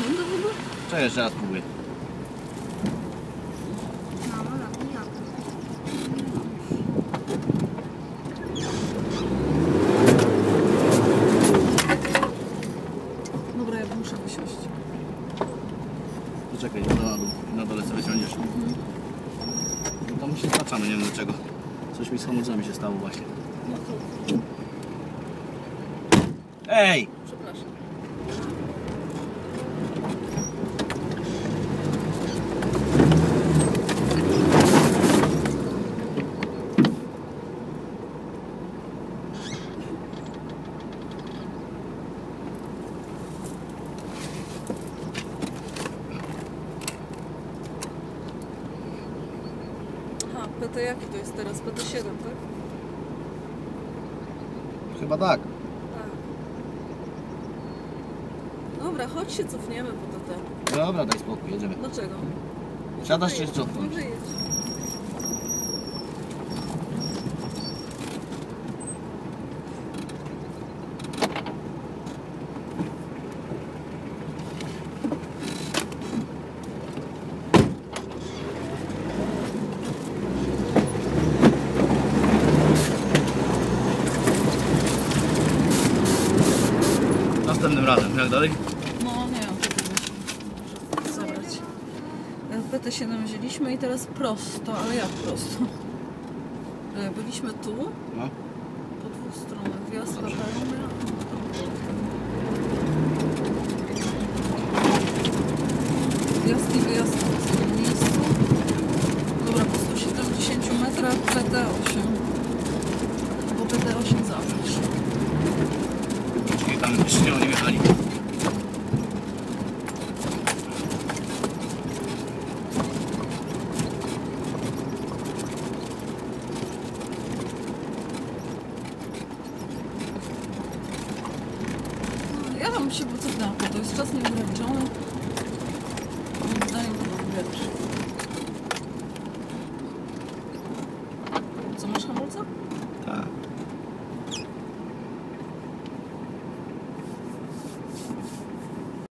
sekundę w ogóle? Czekaj, jeszcze raz próbuję. Dobra, ja muszę wysiąść. Poczekaj, na dole sobie siądziesz. No to my się spaczamy, nie wiem dlaczego. Coś mi z hamulcami się stało właśnie. No to... Ej! Przepraszam. Aha, PT jaki to jest teraz? PT7, tak? Chyba tak. Tak. Dobra, chodź się cofniemy po TT. Dobra, daj spokój, jedziemy. Dlaczego? Siadasz czy co? No wyjedź. Następnym razem, jak dalej? No nie wiem, muszę zabrać. PT7 wzięliśmy i teraz prosto, ale jak prosto? Byliśmy tu, No. po dwóch stronach, wjazd latarnia. Wjazd i wyjazd w tym miejscu. Dobra, po 170 metrach PT8. Bo PT8 zabrać. Czyli tam jeszcze nie wjechali. Ja tam się pocofnęłam, to jest czas nieograniczony. Moim zdaniem to mam lepszy.